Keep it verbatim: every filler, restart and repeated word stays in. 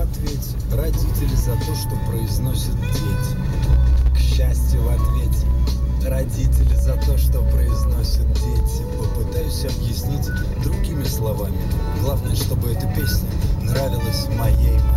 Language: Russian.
ответе родители за то, что произносят дети. К счастью в ответе родители за то, что произносят дети. Попытаюсь объяснить другими словами. Главное, чтобы эта песня нравилась моей маме.